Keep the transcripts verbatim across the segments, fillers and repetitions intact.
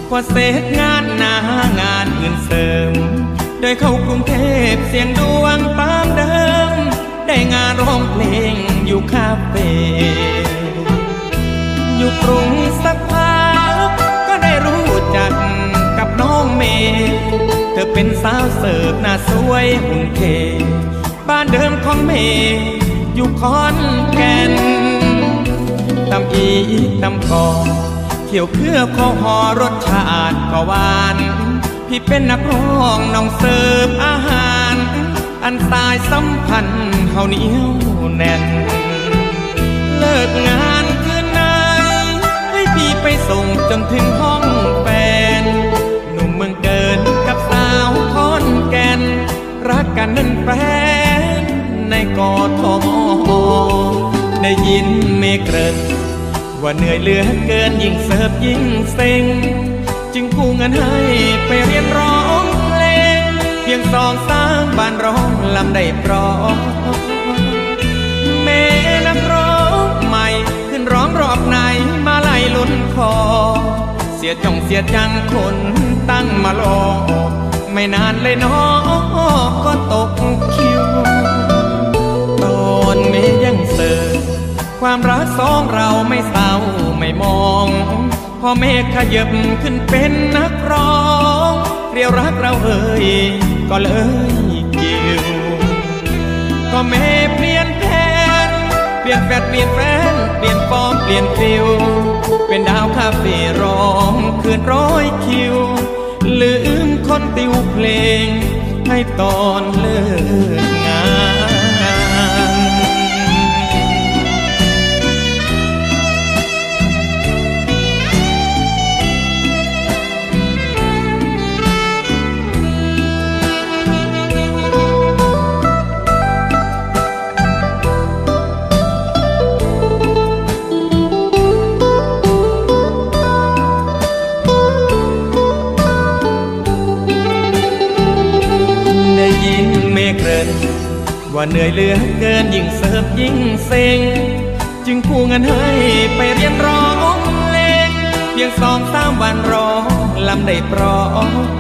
พอเสร็จงานหน้างานอื่นเสริมโดยเข้ากรุงเทพเสียงดวงตามเดิมได้งานร้องเพลงอยู่คาเฟ่อยู่กรุงสักพักก็ได้รู้จักกับน้องเมย์เธอเป็นสาวเสิร์ฟหน้าสวยหุ่นเทบ้านเดิมของเมย์อยู่ขอนแก่นตำอีตำกอเที่ยวเครือข้าวหอรสชาติก็หวานพี่เป็นนักร้องน้องเสิร์ฟอาหารอันสายสัมพันธ์เฮาเหนียวแน่นเลิกงานคืนนั้นให้พี่ไปส่งจนถึงห้องแฟนหนุ่มเมืองเกินกับสาวขอนแก่นรักกันนั่นแฟนในกทมได้ยินเมฆเกริ่นว่าเหนื่อยเหลือเกินยิ่งเสิร์ฟยิ่งเซ็งจึงกู้เงินให้ไปเรียนร้องเพลงเพียงสองสามบานร้องลำได้ปลอเมนักร้องใหม่ขึ้นร้องรอบไหนมาไล่ลุ้นคอเสียจ่องเสียจังคนตั้งมารอไม่นานเลยน้อก็ตกคิวตอนเมยังเสิร์ฟความรักสองเราไม่เศร้าไม่มองพอเมฆขยับขึ้นเป็นนักร้องเรียวรักเราเอ่ยก็เลยกิ้วก็เมฆเปลี่ยนแผนเปลี่ยนแฟดเปลี่ยนแฟนเปลี่ยนฟอร์มเปลี่ยนฟิวเป็นดาวคาเฟ่ร้องคืนร้อยคิวลืมคนติวเพลงให้ตอนเลิกงานว่าเหนื่อยเหลือเกินยิ่งเสิร์ฟยิ่งเซ็งจึงกู้เงินให้ไปเรียนร้องเพลงเพียงสองสามวันร้องลำได้ปลอ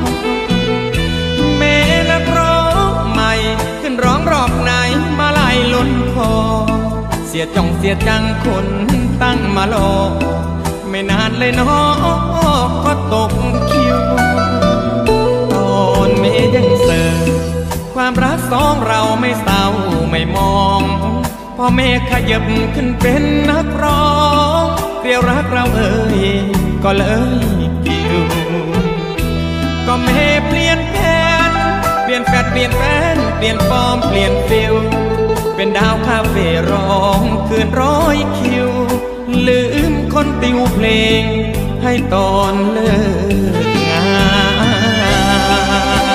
เมนักร้องใหม่ขึ้นร้องรอบไหนมาไล่ล้นคอเสียจ่องเสียจังคนตั้งมารอไม่นานเลยน้อก็ตกคิวตอนเมยังเสิร์ฟความรักสองเราไม่เศร้าไม่มองพอเมฆขยับขึ้นเป็นนักร้องเรียวรักเราเอ่ยก็เลยกิ้วก็เมฆเปลี่ยนแผนเปลี่ยนแฟดเปลี่ยนแฟนเปลี่ยนฟอร์มเปลี่ยนฟิวเป็นดาวคาเฟ่ร้องคืนร้อยคิวลืมคนติวเพลงให้ตอนเลิกงาน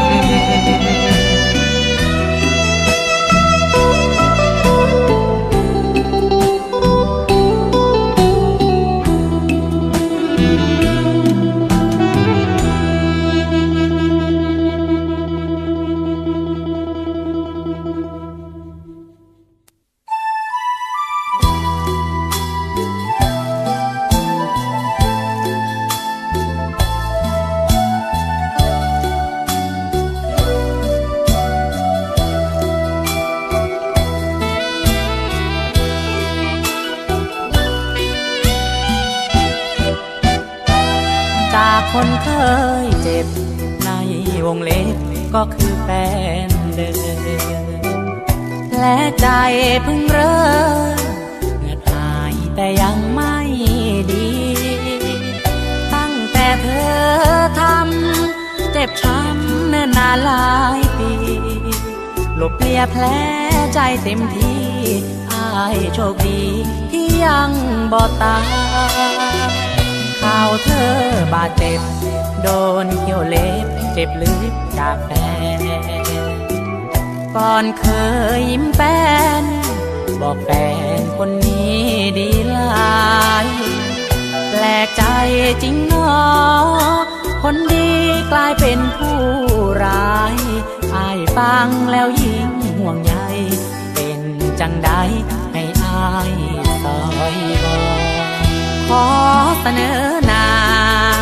คนเคยเจ็บในวงเล็บก็คือแฟนเดิมและใจเพิ่งเริ่มเหงื่อหายแต่ยังไม่ดีตั้งแต่เธอทำเจ็บช้ำเนิ่นนานหลายปีลบเลียแผลใจเต็มที่อ้ายโชคดีที่ยังบ่ตายข่าวเธอบาดเจ็บโดนเขี้ยวเล็บเจ็บลึกจากแฟนก่อนเคยยิ้มแป้นบอกแฟนคนนี้ดีหลายแปลกใจจริงเนาะคนดีกลายเป็นผู้ร้ายอ้ายฟังแล้วยิ่งห่วงใยเป็นจังใดให้อ้ายซอยบอกขอเสนอหน้า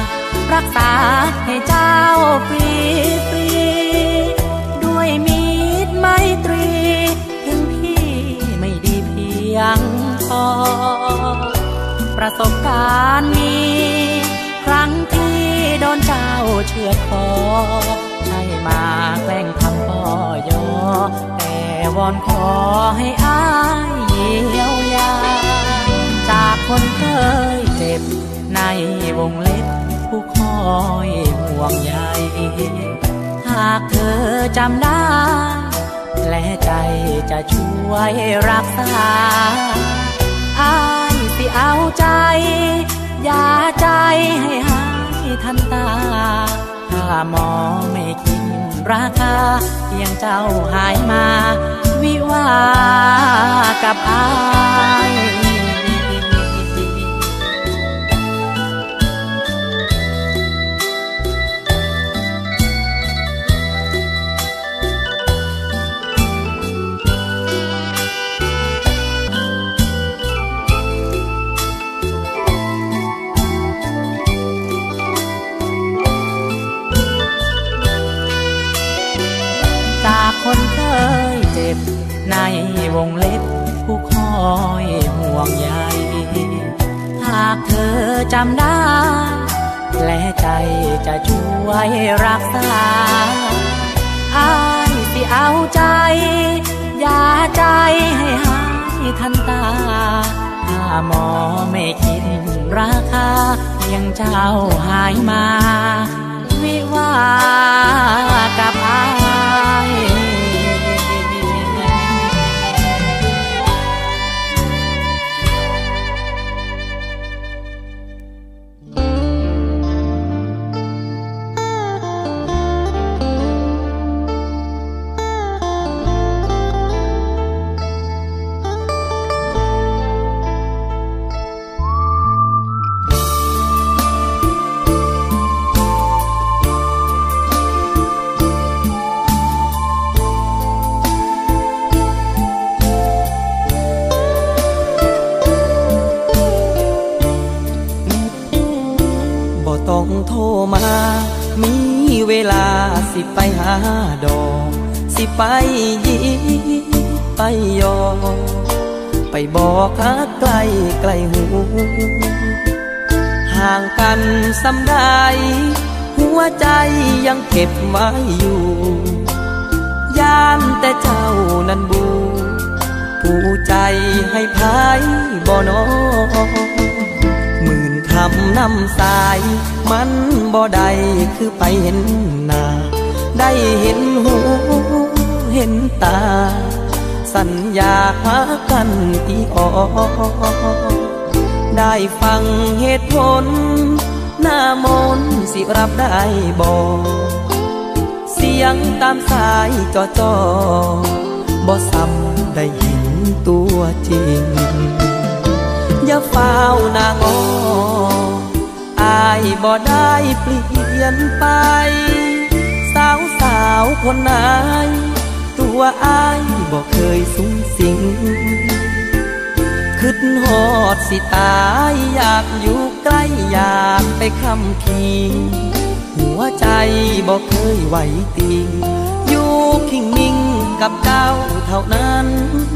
รักษาให้เจ้าฟรีฟรีด้วยมีตรไมตรีถึงพี่ไม่ดีเพียงพอประสบการณ์มีครั้งที่โดนเจ้าเชือดคอใช่มาแกล้งทำพ่อยอแต่วอนขอให้อ้ายเยียวยาจากคนเคยเจ็บในวงเล็บผู้คอยห่วงใยหากเธอจำได้และใจจะช่วยรักษาอ้ายสิเอาใจอย่าใจให้หายทันตาถ้าหมอไม่คิดราคาเพียงเจ้าหายมาวิวากับอ้ายคนเคยเจ็บในวงเล็บผู้คอยห่วงใยหากเธอจำได้และใจจะช่วยรักษาอ้ายสิเอาใจอย่าใจให้หายทันตาถ้าหมอไม่คิดราคาเพียงเจ้าหายมาวิวากับอ้ายต้องโทรมามีเวลาสิไปหาดอกสิไปยิไปยอไปบอกหาไกลไกลหูห่างกันสำได้หัวใจยังเก็บไว้อยู่ย่านแต่เจ้านั้นบูผู้ใจให้พายบ่นอหมื่นคำน้ำสายมันบ่ได้คือไปเห็นหน้าได้เห็นหูเห็นตาสัญญาหากันอีกอได้ฟังเหตุผลหน้ามนสิรับได้บ่เสียงตามสายจอจอบ่ซ้ำได้เห็นตัวจริงอย่าเฝ้านางออายบ่ได้เปลี่ยนไปสาวสาวคนไหนตัวอายบ่เคยสูงสิงคิดฮอดสิตายอยากอยู่ใกล้อยากไปคำคีหัวใจบ่เคยไหวติงอยู่คิงนิ่งกับเจ้าเท่านั้น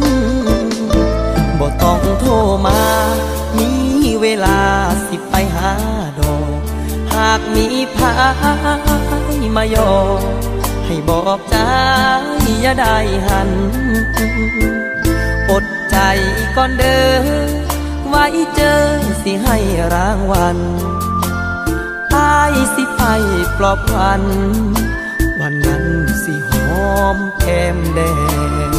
บ่ต้องโทรมามีเวลาสิไปหาดอกหากมีพายมายอให้บอกใจอย่าได้หันอดใจก่อนเด้อไว้เจอสิให้รางวัลอายสิไปปลอบขวัญวันนั้นสิหอมแก้มแดง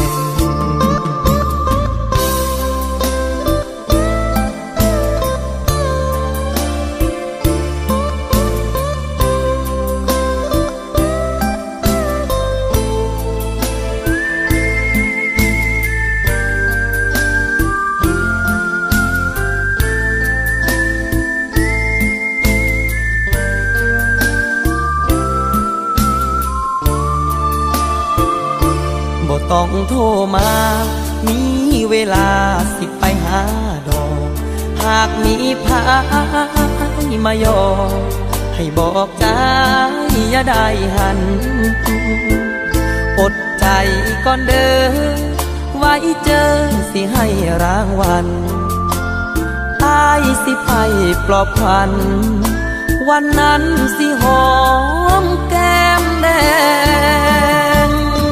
ต้องโทรมามีเวลาสิไปหาดอกหากมีพายมายอให้ให้บอกใจอย่าได้หันอดใจก่อนเด้อไว้เจอสิให้รางวัลอายสิไปปลอบขวัญวันนั้นสิหอมแก้มแดง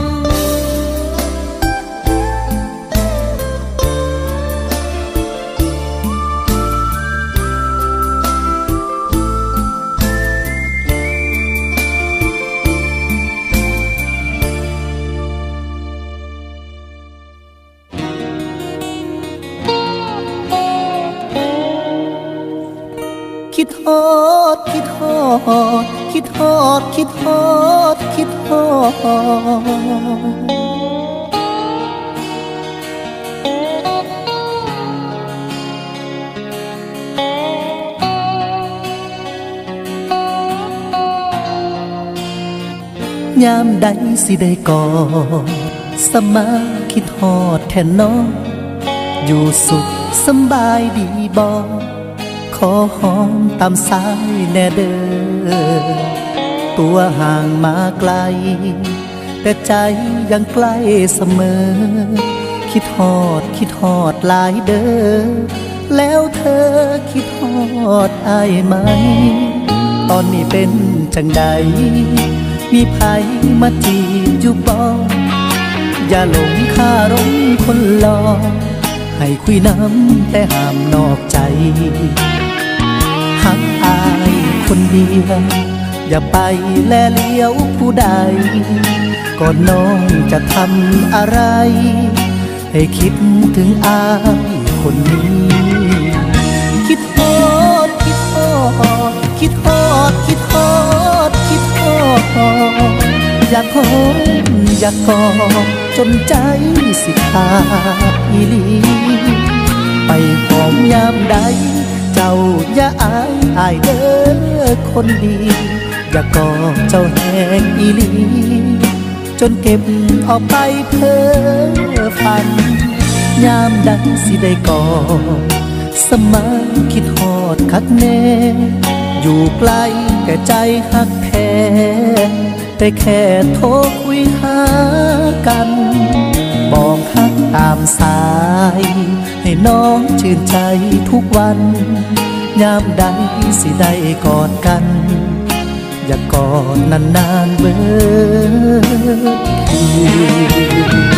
คิดฮอดคิดฮอดคิดฮอดคิดฮอดคิดฮอดยามใดสิได้กอดสมาคิดฮอดแทนน้องอยู่สุขสำบายดีบ่ขอหอมตามสายแน่เด้อตัวห่างมาไกลแต่ใจยังใกล้เสมอคิดฮอดคิดฮอดหลายเด้อแล้วเธอคิดฮอดอายไหมตอนนี้เป็นจังใดมีไผมาจีบอยู่บ่อย่าหลงคารมคนหลอกให้คุยน้ำแต่ห้ามนอกใจหักอายคนเดียวอย่าไปแลเลี้ยวผู้ใดก่อนน้องจะทำอะไรให้คิดถึงอายคนนี้คิดฮอดคิดฮอดคิดฮอดคิดฮอดคิดฮอดอยากหอมอยากกอดจนใจสิขาดอีหลีไปหอมยามใดเจ้าอย่าอายอายเด้อคนดีอย่ากอดเจ้าแหงอีหลีจนเก็บเอาไปเพ้อฝันยามใดสิได้กอดสมาคิดฮอดคักแน่อยู่ไกลแต่ใจหักแท้แต่แค่โทรคุยหากันบอกฮักตามสายให้น้องชื่นใจทุกวันยามใดสิได้กอดกันอย่ากอดนานๆเบิดคืน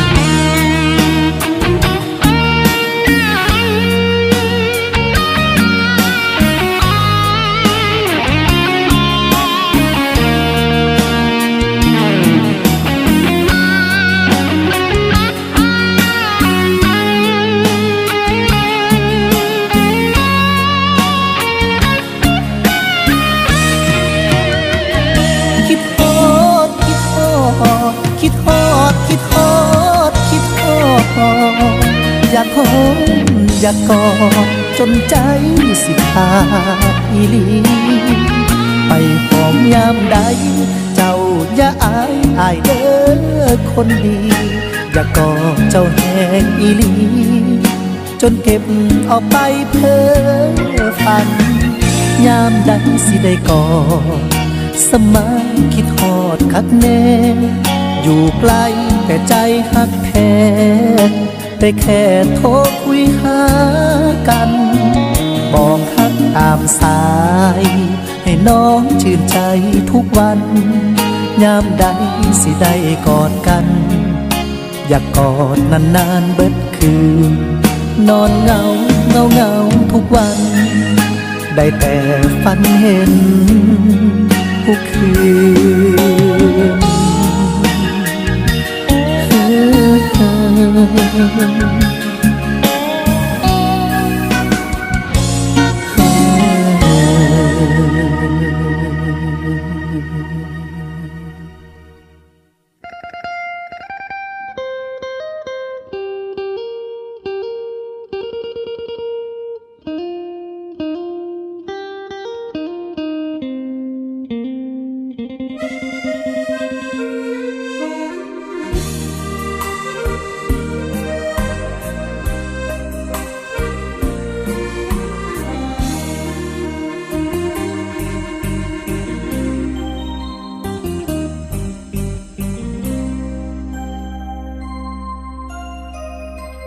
คิดฮอดคิดฮอดคิดฮอดอยากหอมอยากกอดจนใจสิขาดอีหลีไปหอมยามใดเจ้าอย่าอายอายเด้อคนดีอย่ากอดเจ้าแหงอีหลีจนเก็บเอาไปเพ้อฝันยามใดสิได้กอดสมาคิดฮอดคักแน่อยู่ไกลแต่ใจหักแท้แต่แค่โทรคุยหากันบอกฮักตามสายให้น้องชื่นใจทุกวันยามใดสิได้กอดกันอยากกอดนานๆเบิดคืนนอนเหงาเหงาเหงาทุกวันได้แต่ฝันเห็นทุกคืน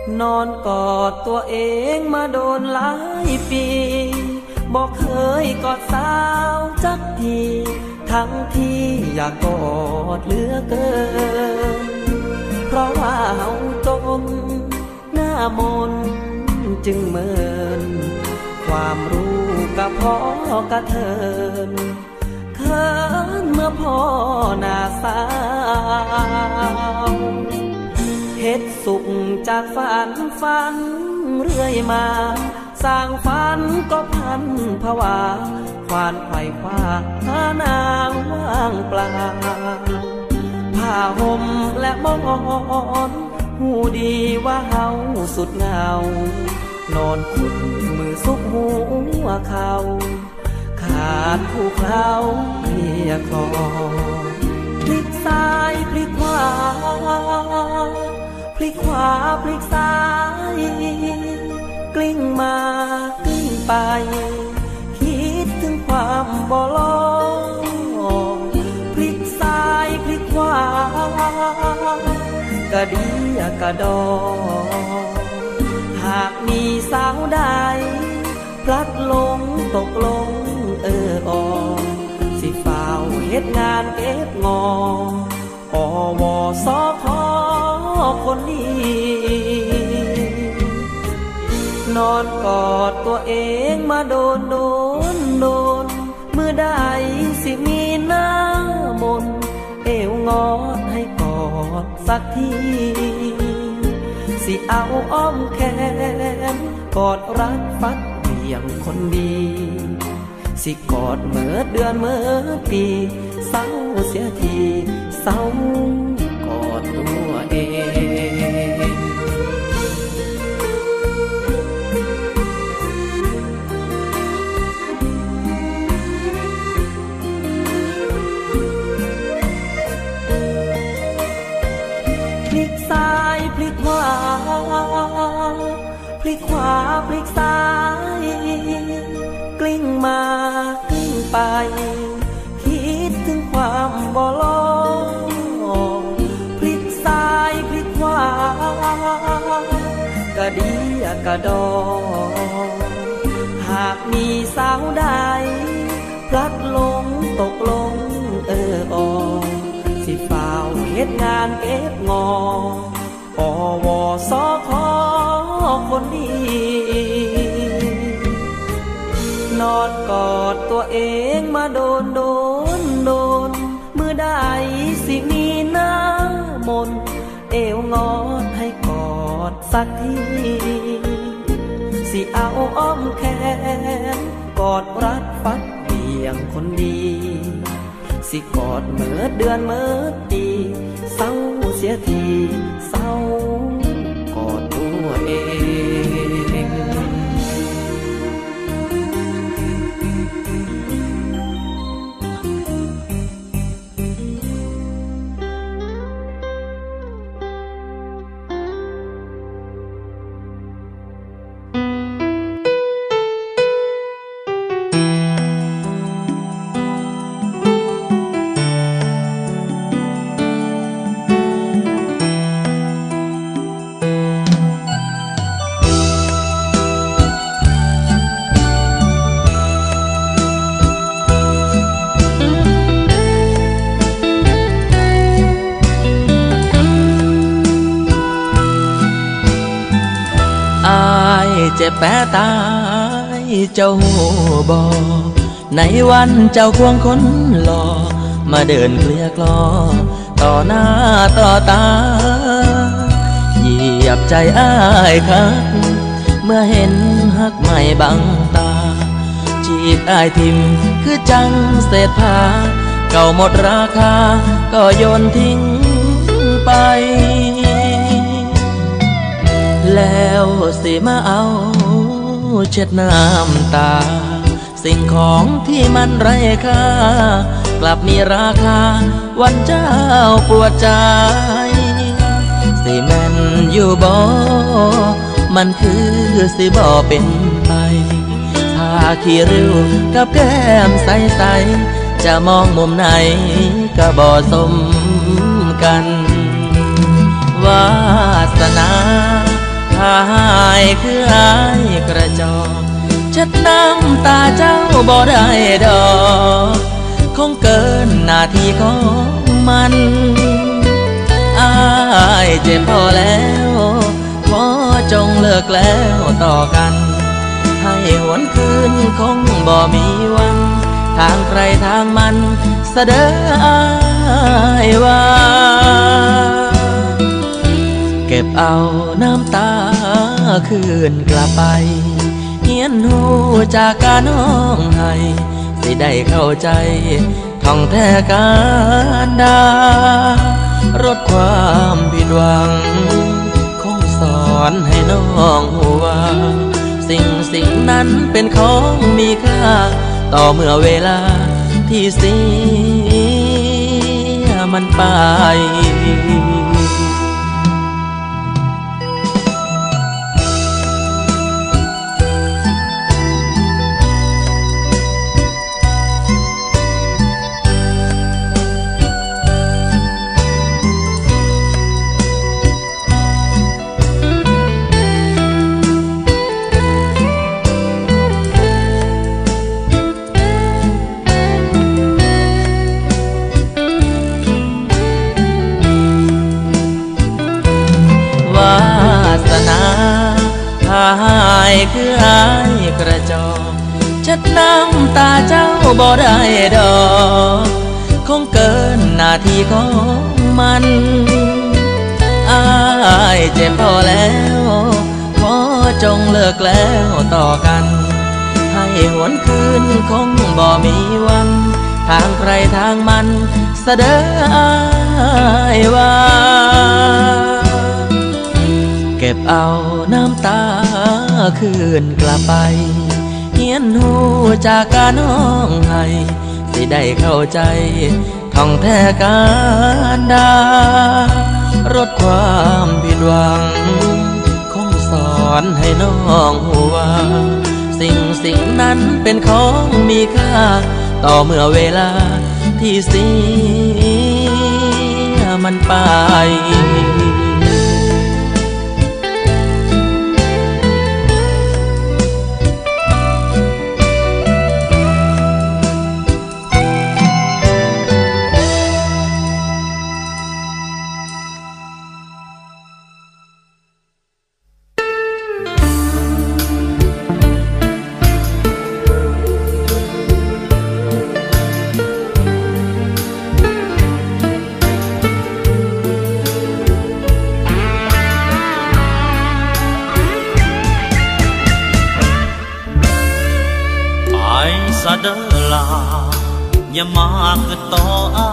นอนกอดตัวเองมาโดนหลายปีบอกเคยกอดสาวจักทีทั้งที่อยากกอดเหลือเกินเพราะว่าเฮาจมหน้ามนจึงเมินความรู้กับพ่อกระเทินเขินเมื่อพ่อหน้าสาวเฮ็ดสุขจากฝันฝันเรื่อยมาสร้างฝันก็พันภาวะควานไขว่คว้าหานางว่างเปล่าผ้าห่มและหมอนหูดีว่าเฮาสุดเหงานอนขุดมือซุกหัวเข่าขาดผู้เคล้าเรียกคอพลิกซ้ายพลิกขวาพลิกขวาพลิกซ้ายกลิ้งมากลิ้งไปคิดถึงความบ่ลงพลิกซ้ายพลิกขวากระดีกระดอหากมีสาวใดพลัดลงตกลงเอออสิฝ่าวเฮ็ดงานเก็บงออวสคคนนี้นอนกอดตัวเองมาโดนโดนโดนเมื่อใดสิมีหน้ามนเอวงอดให้กอดสักทีสิเอาอ้อมแขนกอดรัดฟัดเบี่ยงคนดีสิกอดเมื่อเดือนเมื่อปีเศร้าเสียทีเศร้ากอดตัวเองพลิกซ้ายพลิกขวาพลิกขวาพลิกซ้ายกลิ้งมากลิ้งไปคิดถึงความบ่ลงพลิกซ้ายพลิกขวากระดีกระดอหากมีสาวใดพลัดลงตกลงเอออสิฝ่าวเฮ็ดงานเก็บงออวสคคนดีนอนกอดตัวเองมาโดนโดนโดนเมื่อใดสิมีหน้ามนเอวงอดให้กอดสักทีสิเอาอ้อมแขนกอดรัดฟัดเบี่ยงคนดีสิกอดเมื่อเดือนเมื่อปีเศร้าเสียทีเศร้ากอดตัวเองเจ็บแปรตายเจ้าบ่ในวันเจ้าควงคนหล่อมาเดินเกลี้ยกล่อต่อหน้าต่อตาเหยียบใจอ้ายคักเมื่อเห็นหักไม่บังตาจีบอ้ายทิมคือจังเศษผ้าเก่าหมดราคาก็โยนทิ้งไปแล้วสิมาเอาเช็ดน้ำตาสิ่งของที่มันไร้ค่ากลับมีราคาวันเจ้าปวดใจสิแม่นอยู่บ่มันคือสิบ่เป็นไปถ้าขี้ริ้วกับแก้มใสๆจะมองมุมไหนก็บ่สมกันวาสนา ทายคืออายกระจอกเช็ดน้ำตาเจ้าบ่ได้ดอกคงเกินหน้าที่ของมันอายเจ็บพอแล้วขอจงเลิกแล้วต่อกันให้หวนคืนคงบ่มีวันทางใครทางมันเสด็จอายว่าเก็บเอาน้ำตาคืนกลับไปเฮียนหูจากการน้องให้สิได้เข้าใจท่องแท้การดารดความผิดหวังคงสอนให้น้องหูว่าสิ่งสิ่งนั้นเป็นของมีค่าต่อเมื่อเวลาที่เสียมันไปหายคืออายกระจอกเช็ดน้ำตาเจ้าบ่ได้ดอกคงเกินหน้าที่ของมันอายเจ็บพอแล้วขอจงเลิกแล้วต่อกันให้หวนคืนคงบ่มีวันทางใครทางมันเสด็จอายว่าเก็บเอาน้ำตาคืนกลับไปเฮียนหูจากการน้องให้สิได้เข้าใจท่องแท้การดารดความผิดหวังคงสอนให้น้องหูว่าสิ่งสิ่งนั้นเป็นของมีค่าต่อเมื่อเวลาที่เสียมันไปเดินลาอย่ามาคือต่ออา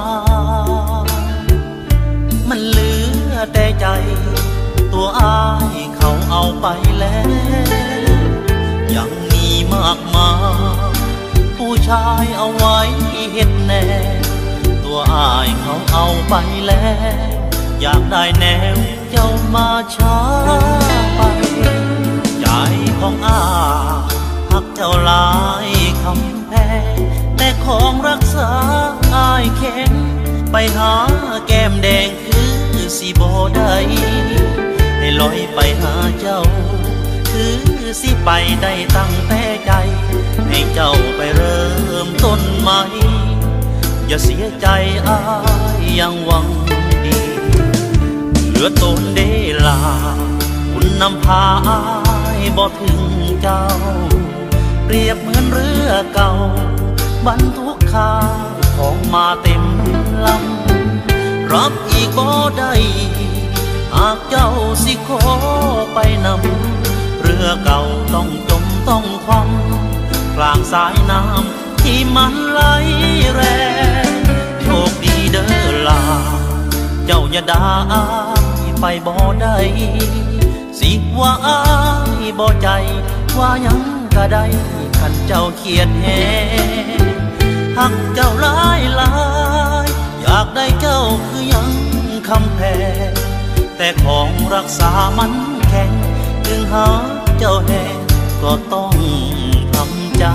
มันเหลือแต่ใจตัวอายเขาเอาไปแล้วยังมีมากมายผู้ชายเอาไว้เห็นแน่ตัวอายเขาเอาไปแล้วอยากได้แนวเจ้ามาช้าไปใจของอายหักเจ้าหลายคำแต่ของรักษาอายแข็งไปหาแก้มแดงคือสิบ่ได้ให้ลอยไปหาเจ้าคือสิไปได้ตั้งแต่ใจให้เจ้าไปเริ่มต้นใหม่อย่าเสียใจอายยังหวังดีเหลือตนเดลาคุณนำพาอายบ่ถึงเจ้าเปรียบเหมือนเรือเก่าบรรทุกข้าวของมาเต็มลำรับอีกบ่ได้หากเจ้าสิขอไปนำเรือเก่าต้องจมต้องคว่ำกลางสายน้ำที่มันไหลแรงโชคดีเด้อลาเจ้าอย่าด่าอายไปบ่ได้สิว่าอายบ่ใจว่ายังก็ได้ขันเจ้าเขียดแห่หักเจ้าหลายหลายอยากได้เจ้าคือยังคำแพงแต่ของรักษามันแข็งถึงหาเจ้าแห่ก็ต้องทำใจ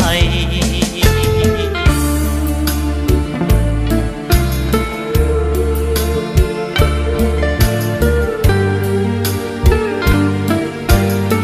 เ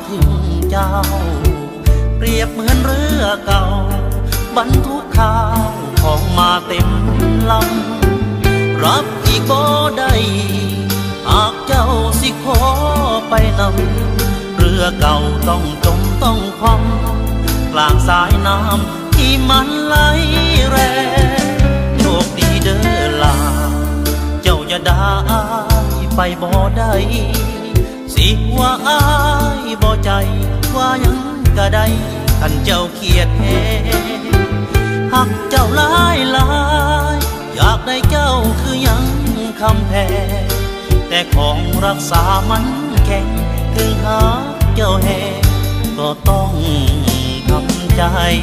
ถึงเจ้าเปรียบเหมือนเรือเก่าบรรทุกข้าวของมาเต็มลำรับอีกบ่ได้หากเจ้าสิขอไปนำเรือเก่าต้องจมต้องคว่ำกลางสายน้ำที่มันไหลแรงโชคดีเด้อลาเจ้าอย่าได้ไปบ่ได้สิว่าอ้ายบ่ใจว่ายังก็ได้ท่านเจ้าเขียดแท้หักเจ้าหลายหลายอยากได้เจ้าคือยังคำแท้แต่ของรักษามันแข็งถึงหาเจ้าแห่ก็ต้องทำใจ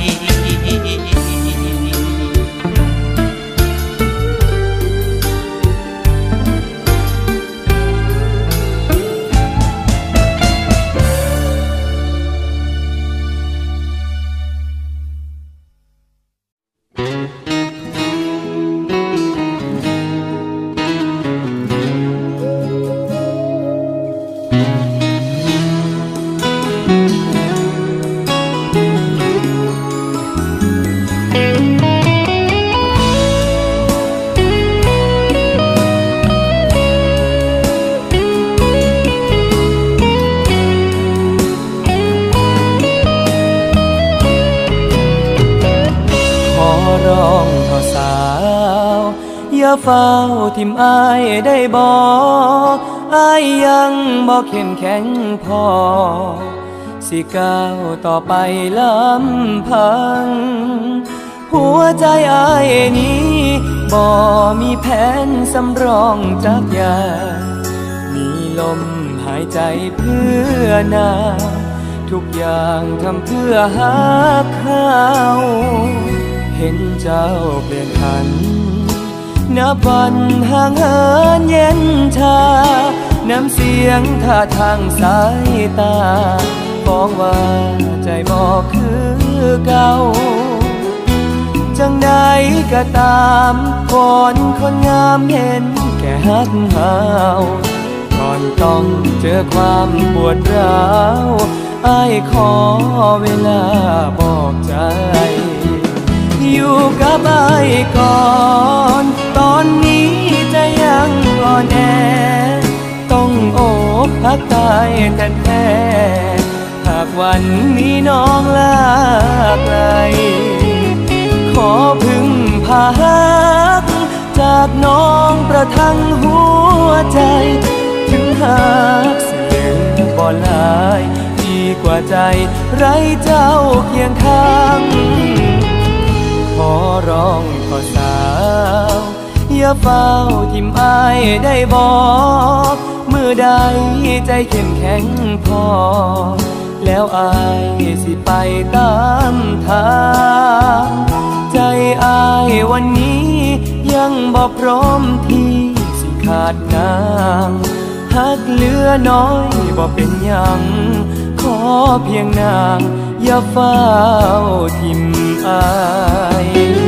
อย่าเฝ้าทิมอ้ายได้บ่อ้ายยังบ่เข้มแข็งพอสิก้าวต่อไปลำพังหัวใจอ้ายนี้บ่มีแผนสำรองจักอย่างมีลมหายใจเพื่อนาทุกอย่างทำเพื่อหาเขาเห็นเจ้าเปลี่ยนผันนับวันห่างเหินเย็นชาน้ำเสียงท่าทางสายตาฟ้องว่าใจบอกคือเก่าจังใดก็ตามคนคนงามเห็นแค่หักหาวก่อนต้องเจอความปวดร้าวอ้ายขอเวลาบอกใจอยู่กับอ้ายก่อนตอนนี้ใจยังอ่อนแอต้องโอบพักตายแท้ๆหากวันนี้น้องลาไกลขอพึ่งพาหักจากน้องประทังหัวใจถึงหากเสียบ่หลายดีกว่าใจไร้เจ้าเคียงข้างขอร้องขอสาวอย่าเฝ้าทิมอ้ายได้บอกมือใดใจเข้มแข็งพอแล้วอ้ายสิไปตามทางใจอ้ายวันนี้ยังบ่พร้อมที่สิขาดนางหักเหลือน้อยบ่เป็นหยังขอเพียงนางอย่าเฝ้าทิมอ้าย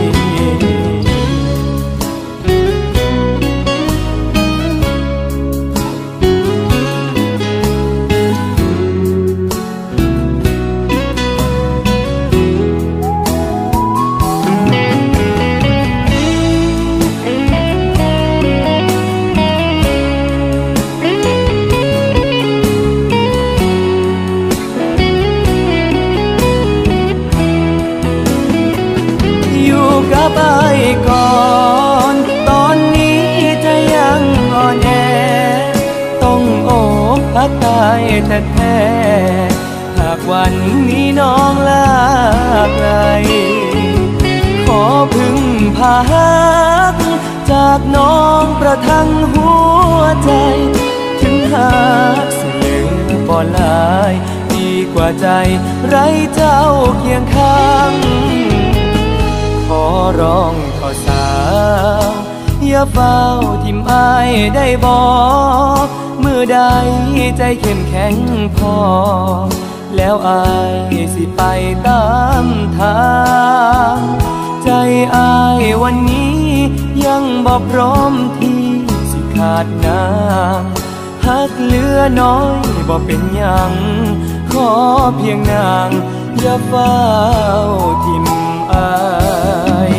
กับอ้ายก่อนตอนนี้ใจยังอ่อนแอต้องโอบพักตายแท้ๆหากวันนี้น้องลาไกลขอพึ่งพาหักจากน้องประทังหัวใจถึงหากเสียบ่หลายดีกว่าใจไร้เจ้าเคียงข้างขอร้องขอสาวอย่าเฝ้าทิมอ้ายได้บอกมือใดใจเข้มแข็งพอแล้วอ้ายสิไปตามทางใจอ้ายวันนี้ยังบ่พร้อมที่สิขาดนางหักเหลือน้อยบ่เป็นหยังขขอเพียงนางอย่าเฝ้าทิมอาย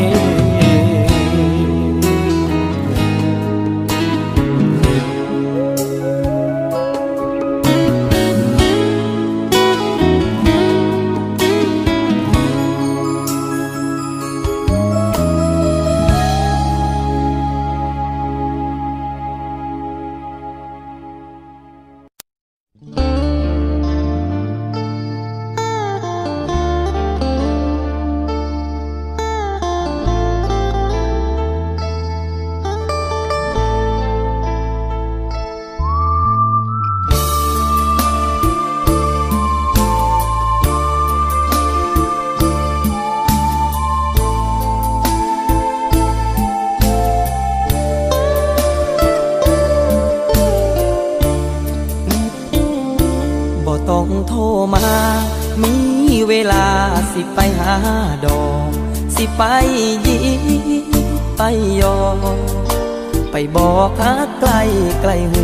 ต้องโทรมามีเวลาสิไปหาดอกสิไปยิไปยอไปบอกหาไกลไกลหู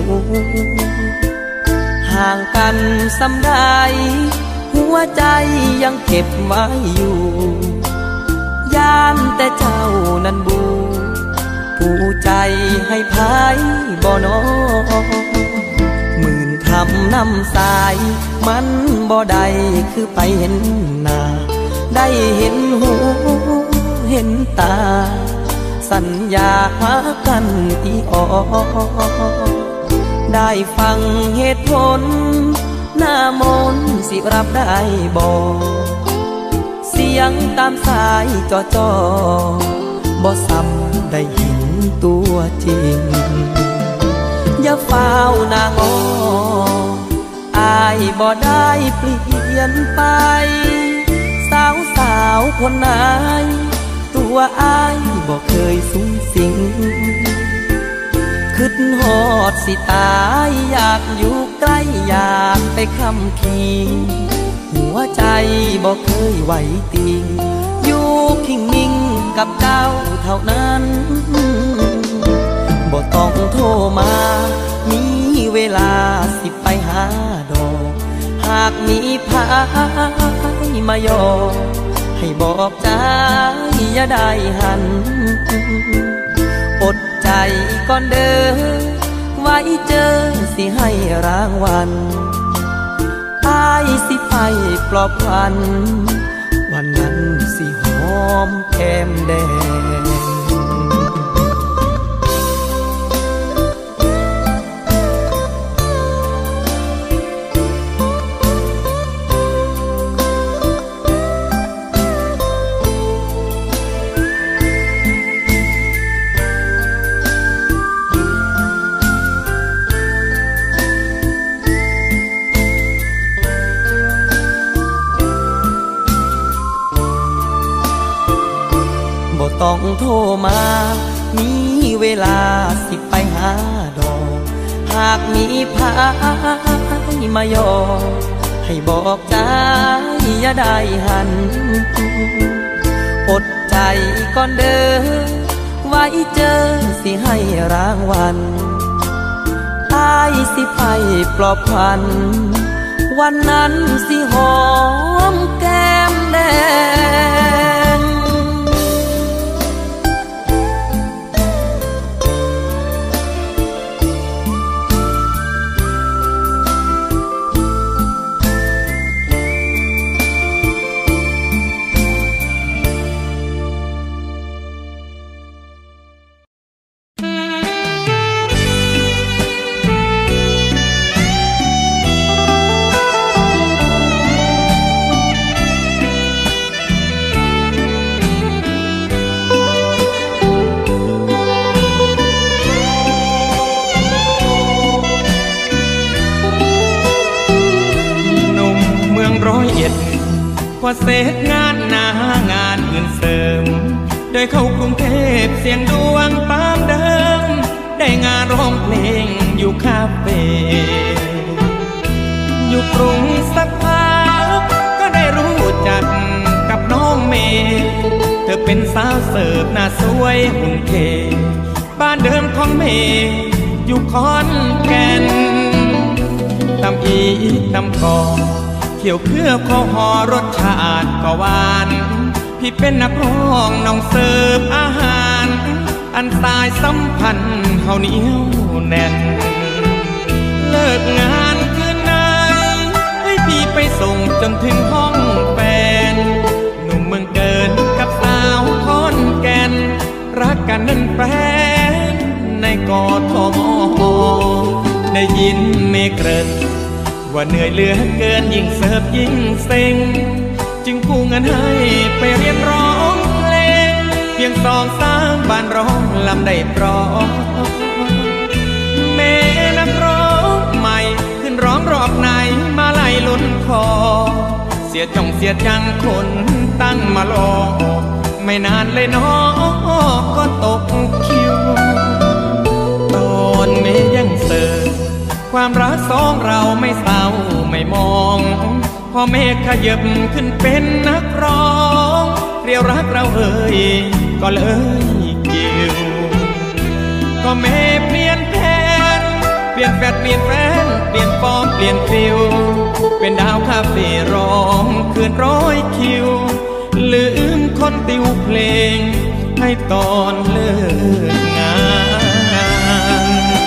ห่างกันสำได้หัวใจยังเก็บไว้อยู่ย่านแต่เจ้านั้นบูผู้ใจให้พายบ่นอหมื่นคำน้ำสายมันบ่ได้คือไปเห็นหน้าได้เห็นหูเห็นตาสัญญาหากันอีออได้ฟังเหตุผลหน้ามนสิรับได้บ่เสียงตามสายจอจอบ่ซ้ำได้เห็นตัวจริงอย่าเฝ้านางออายบ่ได้เปลี่ยนไปสาวสาวคนไหนตัวอายบ่เคยสูงสิงคิดฮอดสิตายอยากอยู่ใกล้อยากไปคำคีหัวใจบ่เคยไหวติงอยู่พิงนิ่งกับเจ้าเท่านั้นบ่ต้องโทรมามีเวลาสิไปหาดอกหากมีพายมายอให้บอกใจอย่าได้หันอดใจก่อนเด้อไว้เจอสิให้รางวัลอายสิไปปลอบขวัญวันนั้นสิหอมแก้มแดงต้องโทรมามีเวลาสิไปหาดอกหากมีพายมายอให้บอกใจอย่าได้หันอดใจก่อนเด้อไว้เจอสิให้รางวัลอายสิไปปลอบขวัญวันนั้นสิหอมแก้มแดงพอเสร็จงานหน้างานอื่นเสริมโดยเข้ากรุงเทพเสียงดวงตามเดิมได้งานร้องเพลงอยู่คาเฟ่อยู่กรุงสักพักก็ได้รู้จักกับน้องเมย์เธอเป็นสาวเสิร์ฟหน้าสวยหุ่นเทบ้านเดิมของเมย์อยู่ขอนแก่นตำอีตำกอเที่ยวเครือข้าวหอรสชาติก็หวานพี่เป็นนักร้องน้องเสิร์ฟอาหารอันสายสัมพันธ์เฮาเหนียวแน่นเลิกงานคืนนั้นให้พี่ไปส่งจนถึงห้องแฟนหนุ่มเมืองเกินกับสาวขอนแก่นรักกันนั่นแฟนในกทมได้ยินเมฆเกริ่นว่าเหนื่อยเหลือเกินยิ่งเสิร์ฟยิ่งเซ็งจึงกู้เงินให้ไปเรียนร้องเพลงเพียงสองสามบานร้องลำได้เพราะแม่นักร้องใหม่ขึ้นร้องรอบไหนมาไล่ลุ้นคอเสียจ่องเสียจังคนตั้งมารอไม่นานเลยน้องก็ตกคิวตอนเมย์ยังเสิร์ฟความรักสองเราไม่เศร้าไม่มองพอเมฆขยับขึ้นเป็นนักร้องเรียวรักเราเอ่ยก็เลยกิ้วก็เมฆเปลี่ยนแผนเปลี่ยนแฟดเปลี่ยนแฟนเปลี่ยนฟอร์มเปลี่ยนฟิลเป็นดาวคาเฟ่ร้องคืนร้อยคิวลืมคนติวเพลงให้ตอนเลิกงาน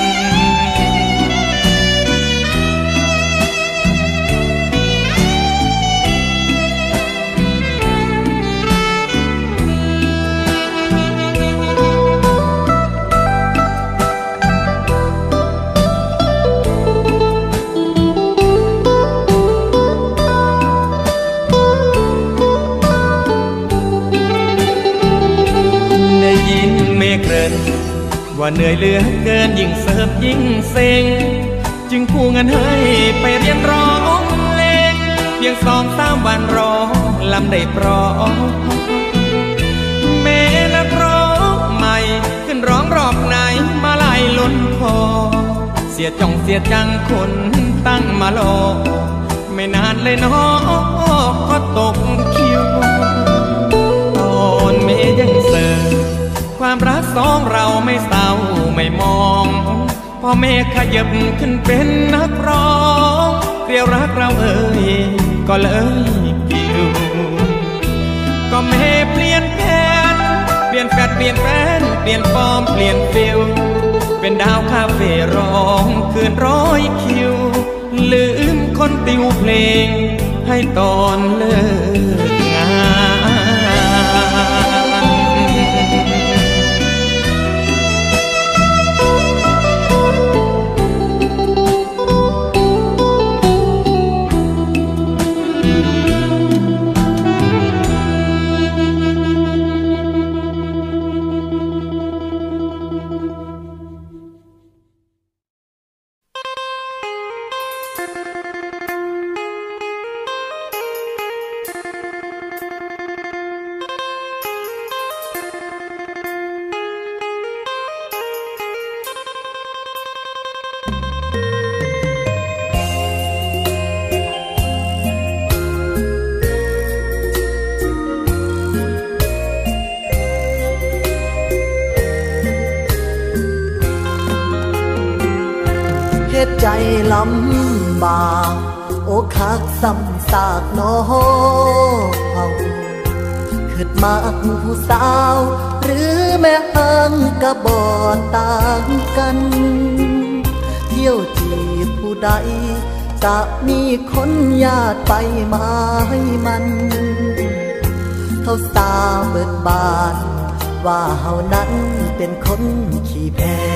ว่าเหนื่อยเหลือเกินยิ่งเสิร์ฟยิ่งเซ็งจึงกู้เงินให้ไปเรียนร้องเพลงเพียงสองสามวันร้องลำได้เพราะแม่นักร้องใหม่ขึ้นร้องรอบไหนมาไล่ล้นคอเสียจ่องเสียจังคนตั้งมารอไม่นานเลยน้องก็ตกคิวตอนเมย์ยังเสิร์ฟความรักสองเราไม่เศร้าไม่มองพอเมฆขยับขึ้นเป็นนักร้องเรียวรักเราเอ่ยก็เลยกิ้วก็เมฆเปลี่ยนแผนเปลี่ยนแฟดเปลี่ยนแฟนเปลี่ยนฟอร์มเปลี่ยนฟิลเป็นดาวคาเฟ่ร้องคืนร้อยคิวลืมคนติวเพลงให้ตอนเลิกงานใจลำบากอกหักซ้ำซากน้องเฮาขึ้นมาผู้สาวหรือแม่ห่างกะบ่ต่างกันเที่ยวจีบผู้ใดจะมีคนญาติไปมาให้มันเขาสาเบิดบานว่าเฮานั้นเป็นคนขี้แพ้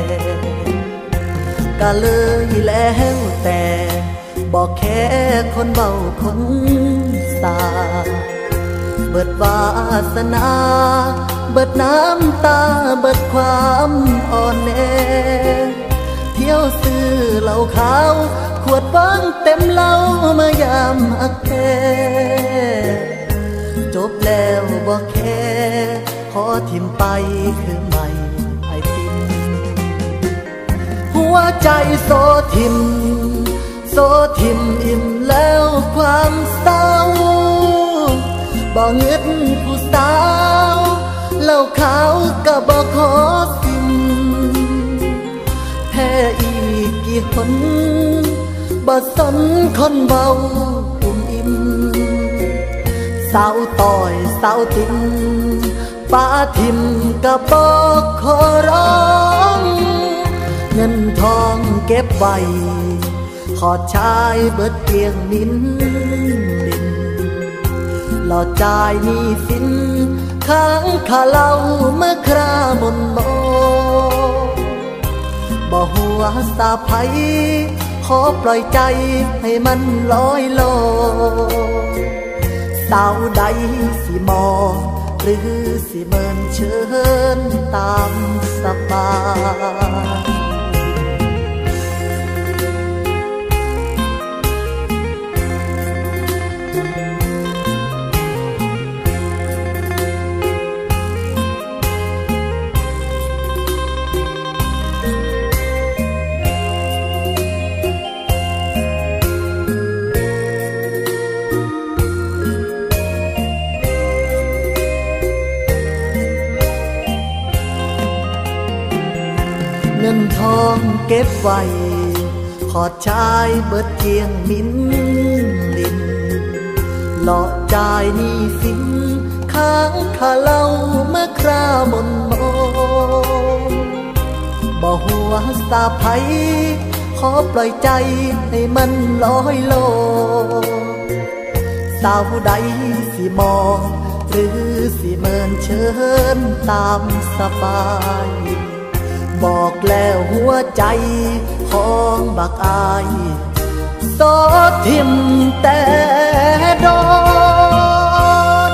ก็เลยแล้วแต่บอกแค่คนเบาคนสาเบิดวาสนาเบิดน้ำตาเบิดความอ่อนแอเที่ยวซื้อเหล้าขาวขวดบ้างเต็มเหล้ามายามอักแท้จบแล้วบอกแค่ขอทิมไปคือไม่ไอติมหัวใจโซทิมโซทิมอิ่มแล้วความเศร้าบ่เงิดผู้สาวเหล้าขาวก็บ่ขอสิมแพ้อีกกี่คนบ่สนคนเบาอุ่มสาวต่อยสาวติมป้าทิมกะบอกขอร้องเงินทองเก็บไว้ขอใช้เบิดเกลี้ยงนินดินหลอดจ่ายหนี้สินค้างค่าเหล้าเมื่อครามนโมบ่หัวสาไผขอปล่อยใจให้มันลอยลอยสาวใดสิมองหรือสิเมินเชิญตามสบายเงินทองเก็บไว้ขอใช้เบิดเกียงมินดินหลอกจ่ายหนี้สินค้างค่าเหล้าเมื่อครามนโมบ่หัวสาไผขอปล่อยใจให้มันลอยโลสาวใดสิมองหรือสิเมินเชิญตามสบายบอกแล้วหัวใจของบักอายโสทิมแต่ดอน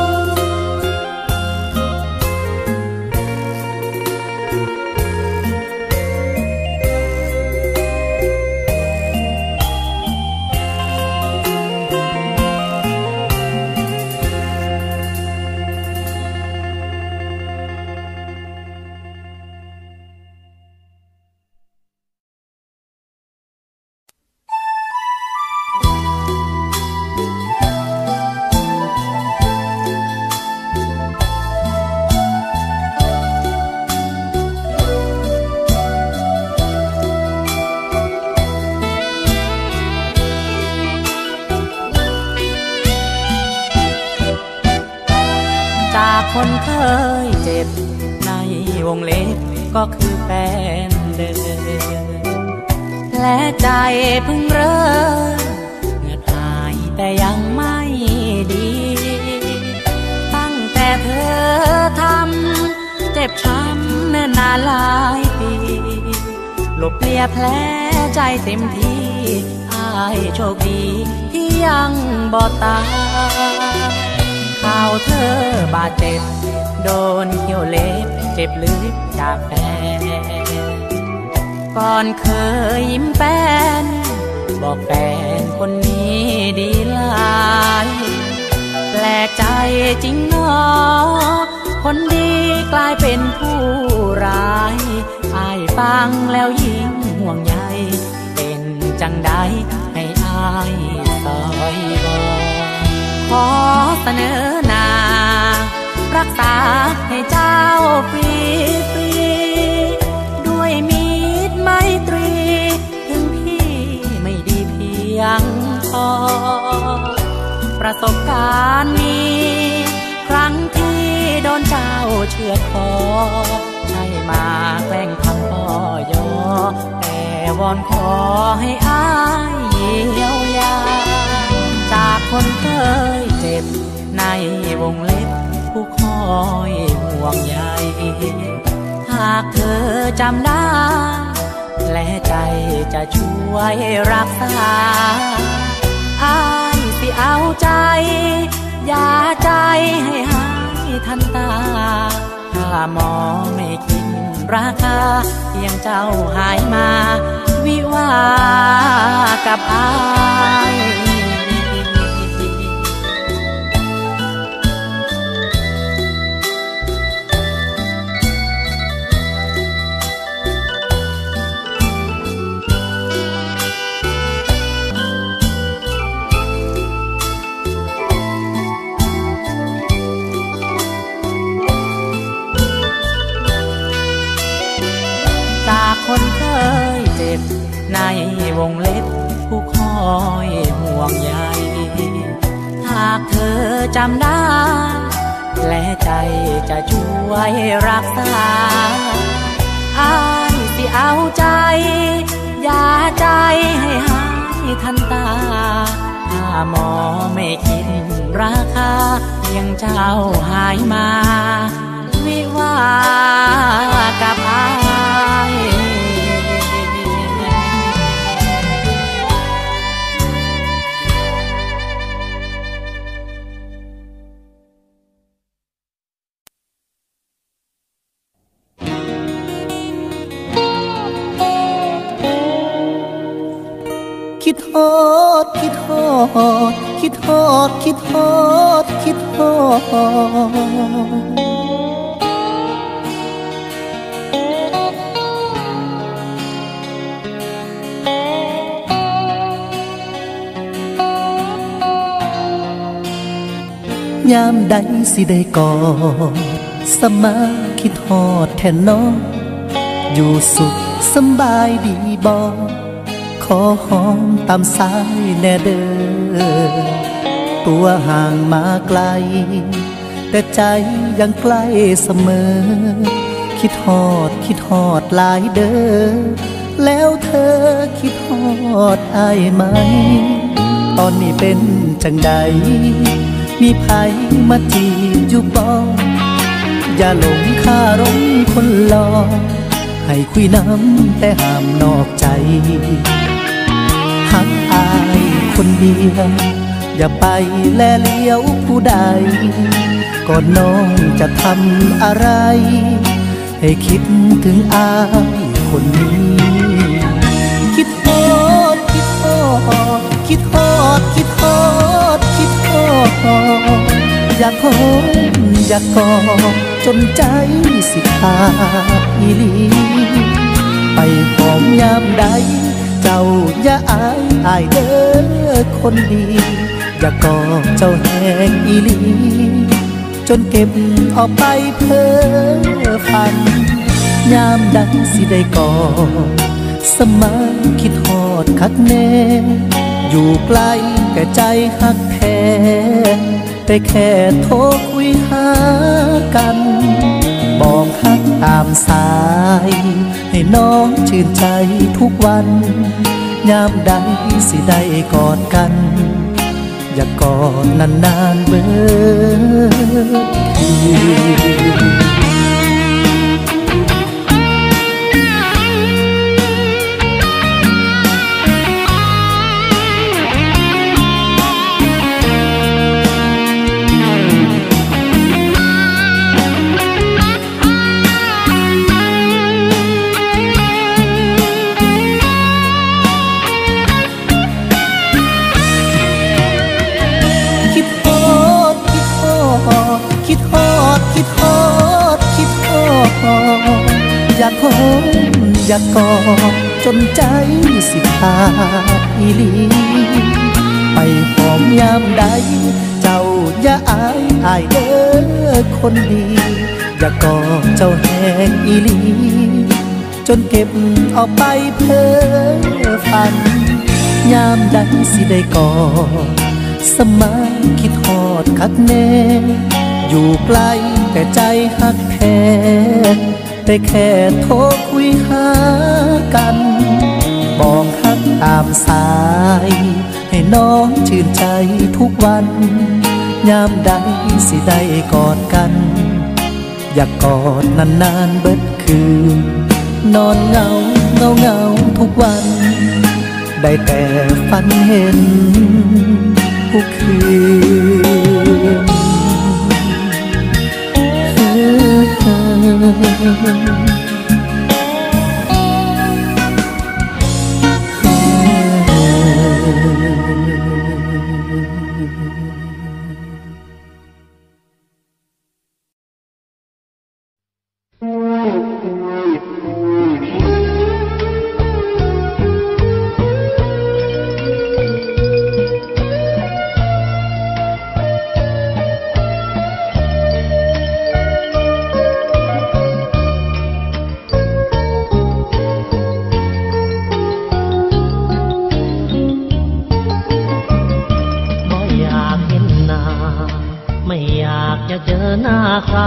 คนเคยเจ็บในวงเล็บก็คือแฟนเดิมและใจเพิ่งเริ่มเหงื่อหายแต่ยังไม่ดีตั้งแต่เธอทำเจ็บช้ำเนิ่นนานหลายปีลบเลียแผลใจเต็มที่อ้ายโชคดีที่ยังบ่ตายข่าวเธอบาดเจ็บโดนเขี้ยวเล็บเจ็บลึกจากแฟนก่อนเคยยิ้มแป้นบอกแฟนคนนี้ดีหลายแปลกใจจริงเนาะคนดีกลายเป็นผู้ร้ายอ้ายฟังแล้วยิ่งห่วงใยเป็นจังใดให้อ้ายซอยบอกขอเสนอหน้ารักษาให้เจ้าฟรีฟรีด้วยมีดไมตรีถึงพี่ไม่ดีเพียงพอประสบการณ์นี้ครั้งที่โดนเจ้าเชือดคอใช่มาแกล้งทำพ่อยอแต่วอนขอให้อ้ายเยียวยาจากคนเคยเจ็บในวงเล็บผู้คอยห่วงใยหากเธอจำได้และใจจะช่วยรักษาอ้ายสิเอาใจอย่าใจให้หายทันตาถ้าหมอไม่คิดราคาเพียงเจ้าหายมาวิวากับอ้ายคนเคยเจ็บในวงเล็บผู้คอยห่วงากเธอจำได้และใจจะช่วยรักษาอ้ายสิเอาใจอย่าใจให้หายทันตาถ้าหมอไม่คิดราคาเพียงเจ้าหายมาวิวากับอ้ายคิดฮอดคิดฮอดคิดฮอดคิดฮอดคิดฮอดยามใดสิได้กอดสมาคิดฮอดแทนน้องอยู่สุขสำบายดีบ่ขอหอมตามสายแน่เด้อตัวห่างมาไกลแต่ใจยังใกล้เสมอคิดฮอดคิดฮอดหลายเด้อแล้วเธอคิดฮอดอ้ายไหมตอนนี้เป็นจังใดมีไผมาจีบอยู่บ่อย่าหลงคารมคนหลอกให้คุยน้ำแต่ห้ามนอกใจหักอายคนเดียวอย่าไปแลเลี้ยวผู้ใดก่อนน้องจะทำอะไรให้คิดถึงอายคนนี้คิดฮอดคิดฮอดคิดฮอดคิดฮอดคิดฮอดอยากหอมอยากกอดจนใจสิขาดอีหลีไปหอมยามใดเจ้าอย่าอายอายเด้อคนดีอย่ากอดเจ้าแหงอีหลีจนเก็บออกไปเพ้อฝันยามใดสิได้กอดสมาคิดฮอดคักแน่อยู่ไกลแต่ใจหักแท้แต่แค่โทรคุยหากันบอกฮักตามสายให้น้องชื่นใจทุกวันยามใดสิได้กอดกันอย่ากอดนานๆเบิดคืนคิดฮอดคิดฮอดคิดฮอดอยากหอมอยากกอดจนใจสิขาดอีหลีไปหอมยามใดเจ้าอย่าอายอายเด้อคนดีอย่ากอดเจ้าแหงอีหลีจนเก็บเอาไปเพ้อฝันยามใดสิได้กอดสมาคิดฮอดคักแน่อยู่ไกลแต่ใจหักแท้แต่แค่โทรคุยหากันบอกฮักตามสายให้น้องชื่นใจทุกวันยามใดสิได้กอดกันอยากกอดนานๆเบิดคืนนอนเหงาเหงาเหงาทุกวันได้แต่ฝันเห็นทุกคืนบ่อยากเห็นหน้า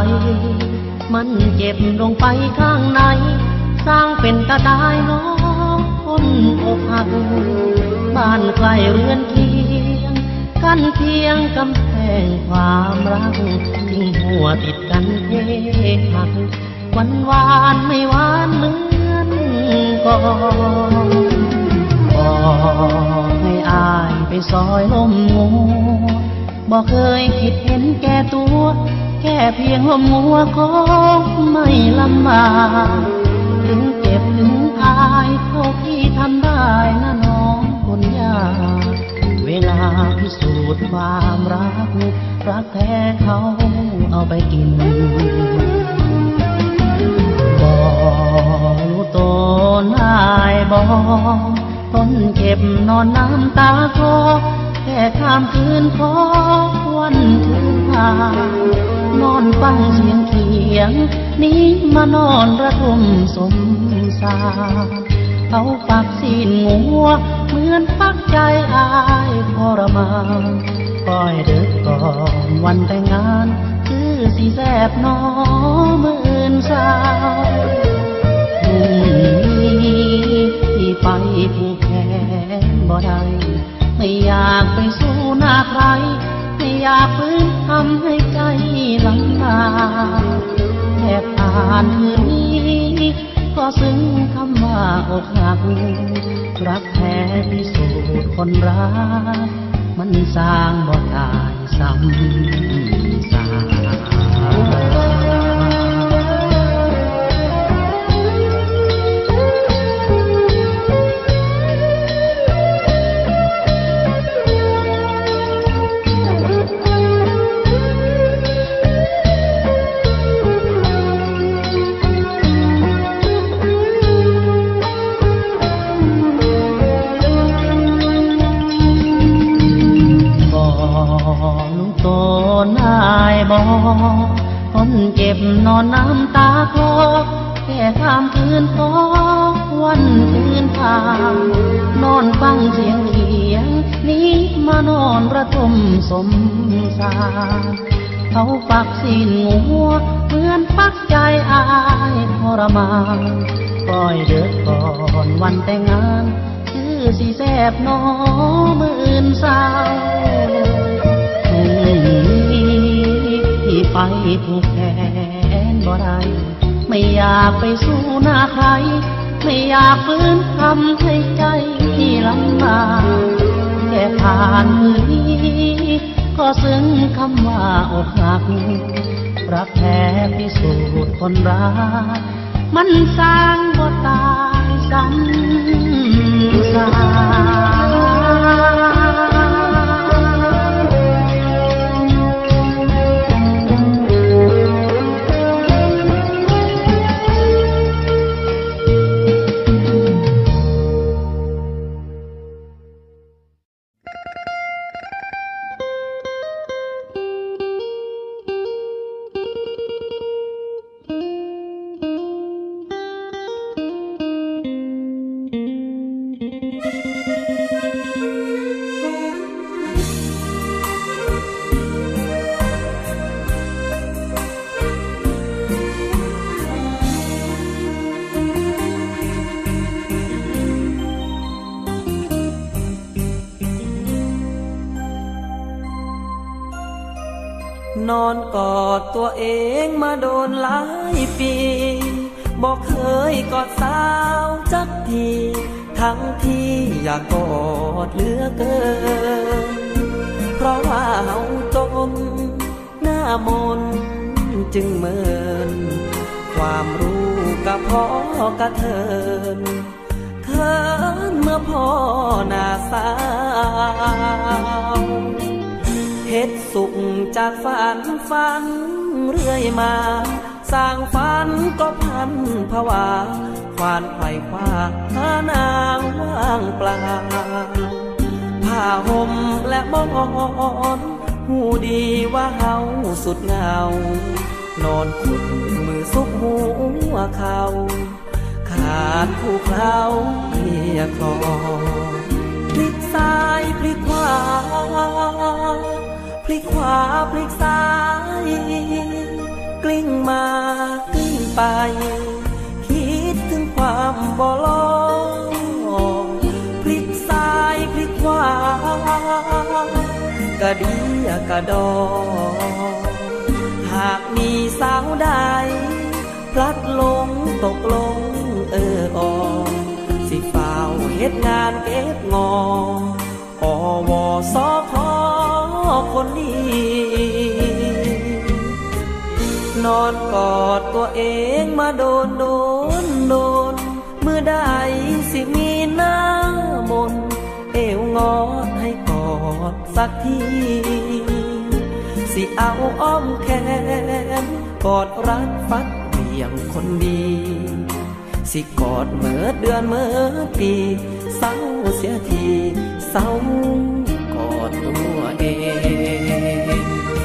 มันเจ็บลงไปข้างในสร้างเป็นตาตายน้องคนอกหักบ้านใกล้เรือนเคียงกันเพียงกำแพงความรักทิ้งหัวติดกันเพหักวันวานไม่หวานเหมือนก่อนบอกให้อายไปซอยลมงัวบอกเคยคิดเห็นแก่ตัวแค่เพียงลมงัวก็ไม่ลำบากถึงเจ็บถึงอายเท่าที่ทำได้นะน้องคนยากเวลาพิสูจน์ความรักรักแท้เขาเอาไปกินบอกรู้ตนอายบอกทนเก็บนอนน้ำตาคลอแค่ข้ามคืนขอวันคืนพานอนฟังเสียงเขียงนี้มานอนระทมสมสารเขาปักสีนงัวเหมือนปักใจอายทรมานก้อยเด็กก่อนวันแต่งงานคือสีแสบนอหมื่นสาวที่ไปผูกแขนบ่ได้ไม่อยากไปสู้หน้าใครไม่อยากฝืนทำให้ใจลำบากแค่ผ่านคืนนี้ก็ซึ้งคำว่าอกหักรักแท้พิสูจน์คนรักมันสร้างบ่ตายซ้ำซากบอกคนเจ็บนอนน้ำตาคลอแค่ข้ามคืนขอวันคืนผ่านนอนฟังเสียงเขียงนี้มานอนระทมสมสารเขาปักสีนงัวเหมือนปักใจอายทรมานก้อยเด็กก่อนวันแต่งงานชื่อสีแสบนอหมื่นสาวที่ไปผูกแขนบ่ได้ไม่อยากไปสู้หน้าใครไม่อยากฝืนทำให้ใจลำบากแค่ผ่านมือนี้ก็ซึ้งคำว่าอกหักรักแท้พิสูจน์คนรักมันสร้างบ่ตายซ้ำซนอนกอดตัวเองมาโดนหลายปีบอกเคยกอดสาวจักทีทั้งที่อยากกอดเหลือเกินเพราะว่าเฮาจมหน้ามนจึงเมินความรู้กับพ่อกระเทินเขินเมื่อพ่อหน้าสาวเฮ็ดสุขจากฝันฝันเรื่อยมาสร้างฝันก็พันภาวะควานไขว่คว้าหานางว่างเปล่าผ้าห่มและหมอนหูดีว่าเฮาสุดเหงานอนขุดมือซุกหัวเข่าขาดผู้เคล้าเรียกคอพลิกซ้ายพลิกขวาพลิกขวาพลิกซ้ายกลิ้งมากลิ้งไปคิดถึงความบ่ลงพลิกซ้ายพลิกขวากระเดียกระดอหากมีสาวใดพลัดหลงตกลงเอออสิฝ่าวเฮ็ดงานเก็บงออวสคคนนี้นอนกอดตัวเองมาโดนโดนโดนเมื่อใดสิมีหน้ามนเอวงอดให้กอดสักทีสิเอาอ้อมแขนกอดรัดฟัดเบี่ยงคนดีสิกอดเมื่อเดือนเมื่อปีเศร้าเสียทีเศร้ากอดตัวเอง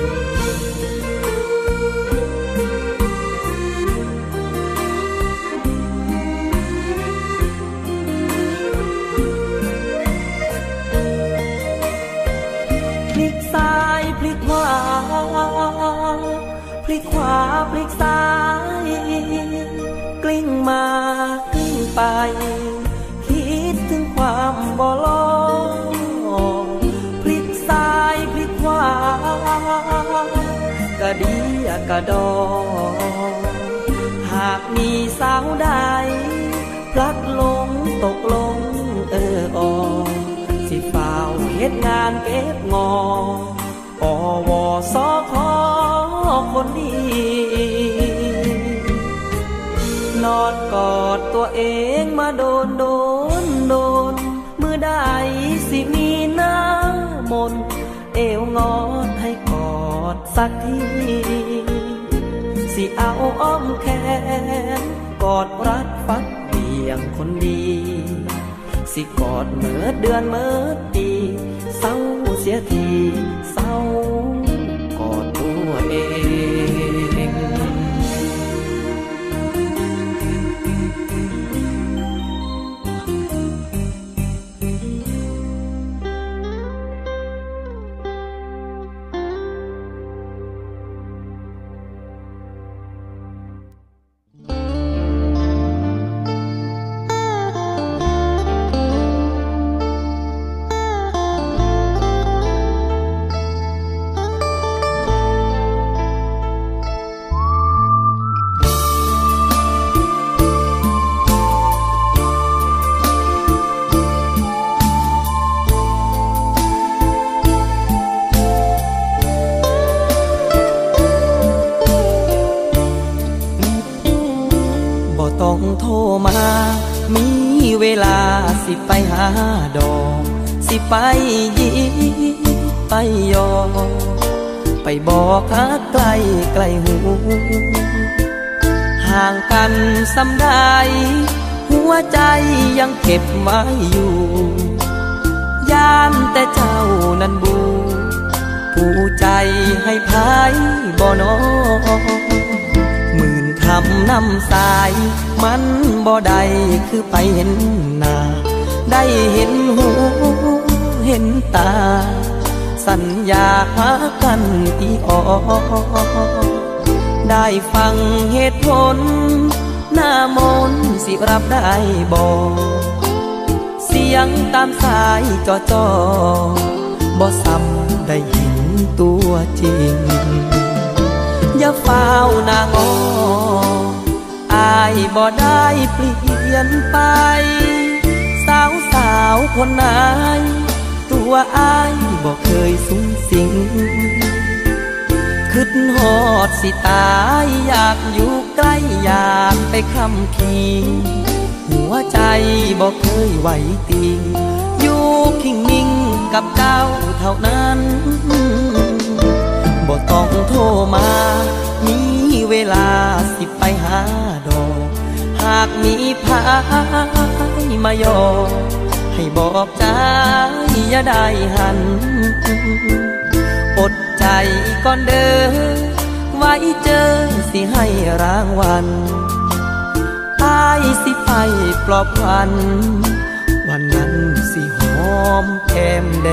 พลิกซ้ายพลิกขวาพลิกขวาพลิกซ้ายกลิ้งมากลิ้งไปคิดถึงความบ่ลงพลิกซ้ายพลิกขวากระเดียกระดอหากมีสาวใดพลัดหลงตกลงเอออสิฝ่าวเฮ็ดงานเก็บงออวสคคนดีนอนกอดตัวเองมาโดนโดนโดนเมื่อใดสิมีหน้ามนเอวงอดให้กอดสักทีสิเอาอ้อมแขนกอดรัดฟัดเบี่ยงคนดีสิกอดเมื่อเดือนเมื่อปีเศร้าเสียทีเศร้ากอดตัวเองต้องโทรมามีเวลาสิไปหาดอกสิไปยิไปยอไปบอกหาไกลไกลหูห่างกันสำได้หัวใจยังเก็บไว้อยู่ย่านแต่เจ้านั้นบูผู้ใจให้พายบ่นอหมื่นคำน้ำสายมันบ่ได้คือไปเห็นหน้าได้เห็นหูเห็นตาสัญญาหากันอีออได้ฟังเหตุผลหน้ามนสิรับได้บ่เสียงตามสายจอจอบ่ซ้ำได้เห็นตัวจริงอย่าเฝ้านางออายบ่ได้เปลี่ยนไปสาวสาวคนไหนตัวอายบ่เคยสูงสิงคิดฮอดสิตายอยากอยู่ใกล้อยากไปคำคีหัวใจบ่เคยไหวติงอยู่คิงนิ่งกับเจ้าเท่านั้นบ่ต้องโทรมามีเวลาสิไปหาดอกหากมีพายมายอให้บอกใจอย่าได้หันอดใจก่อนเด้อไว้เจอสิให้รางวัลอายสิไปปลอบขวัญวันนั้นสิหอมแก้มแด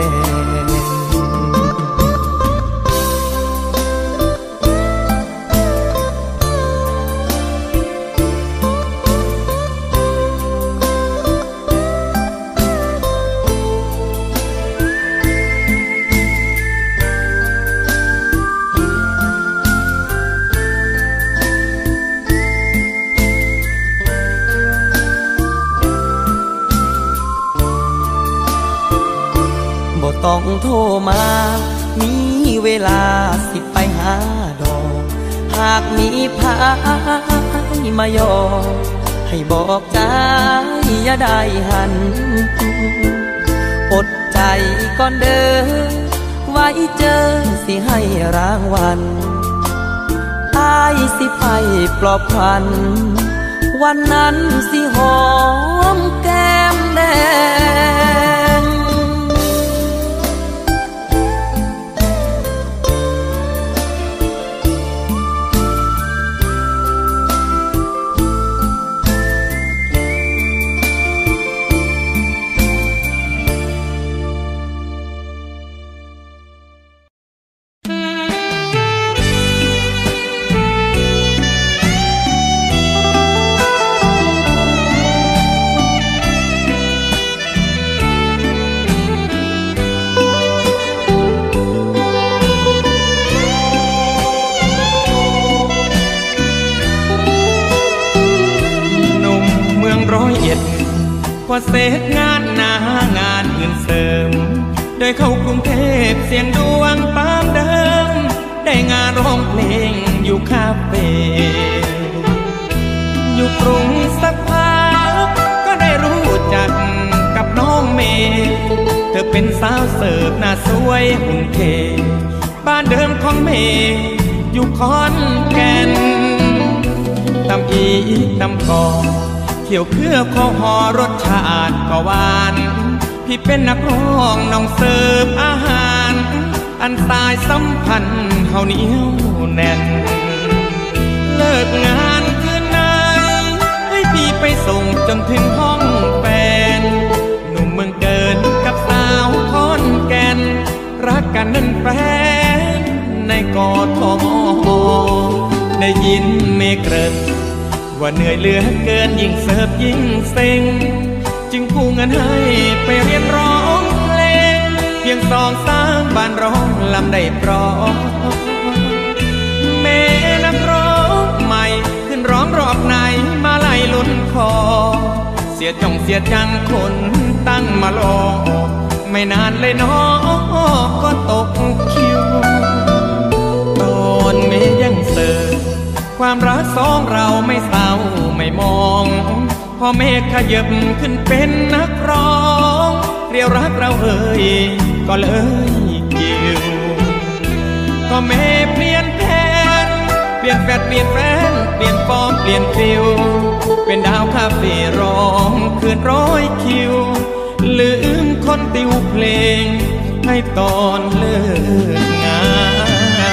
งต้องโทรมามีเวลาสิไปหาดอกหากมีพายมายอให้บอกใจอย่าได้หันอดใจก่อนเด้อไว้เจอสิให้รางวัลอายสิไปปลอบขวัญวันนั้นสิหอมแก้มแดงพอเสร็จงานหน้างานอื่นเสริมโดยเข้ากรุงเทพเสียงดวงตามเดิมได้งานร้องเพลงอยู่คาเฟ่อยู่กรุงสักพักก็ได้รู้จักกับน้องเมย์เธอเป็นสาวเสิร์ฟหน้าสวยหุ่นเทบ้านเดิมของเมย์อยู่ขอนแก่นตำอีตำกอเที่ยวเครือข้าวหอรสชาติก็หวานพี่เป็นนักร้องน้องเสิร์ฟอาหารอันสายสัมพันธ์เขาเหนียวแน่นเลิกงานคืนนั้นให้พี่ไปส่งจนถึงห้องแฟนหนุ่มเมืองเกินกับสาวขอนแก่นรักกันนั่นแฟนในกทมได้ยินเมฆเริ่มว่าเหนื่อยเหลือเกินยิ่งเสิร์ฟยิ่งเซ็งจึงกู้เงินให้ไปเรียนร้องเพลงเพียงสองสามบ้านร้องลำได้ปลอบเมนักร้องใหม่ขึ้นร้องรอบไหนมาไล่ลุ้นคอเสียจ่องเสียจังคนตั้งมาลอไม่นานเลยน้อก็ตกคิวตอนเมยังเสิร์ฟความรักสองเราไม่เศร้าไม่มองพอเมฆขยับขึ้นเป็นนักร้องเรียวรักเราเอ่ยก็เลยกิ้วก็เมฆเปลี่ยนแผนเปลี่ยนแฟดเปลี่ยนแฟนเปลี่ยนฟอร์มเปลี่ยนฟิลเป็นดาวคาเฟ่ร้องคืนร้อยคิวลืมคนติวเพลงให้ตอนเลิกงาน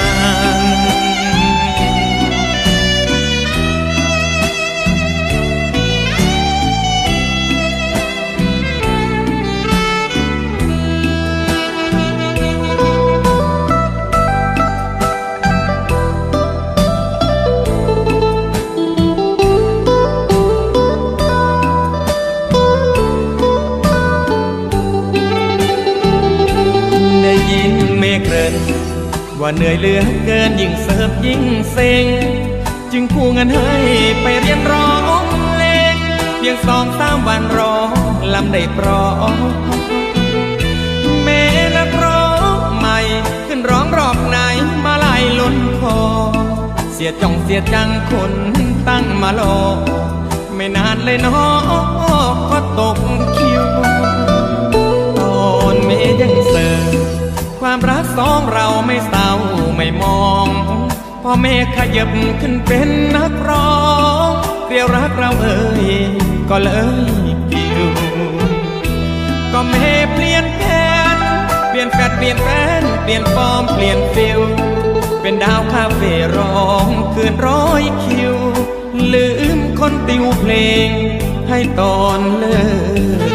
ว่าเหนื่อยเหลือเกินยิ่งเสิร์ฟยิ่งเซ็งจึงกู้เงินให้ไปเรียนร้องเพลงเพียงสองสามวันร้องลำได้ปลอบเมนักร้องใหม่ขึ้นร้องรอบไหนมาไล่ล้นคอเสียจ่องเสียจังคนตั้งมารอไม่นานเลยน้อก็ตกคิวตอนเมยังเสิร์ฟความรักสองเราไม่เศร้าไม่มองพอเมฆขยับขึ้นเป็นนักร้องเรียวรักเราเอ่ยก็เลยกิ้วก็เมฆเปลี่ยนแผนเปลี่ยนแฟดเปลี่ยนแฟนเปลี่ยนฟอร์มเปลี่ยนฟิลเป็นดาวคาเฟ่ร้องคืนร้อยคิวลืมคนติวเพลงให้ตอนเลิก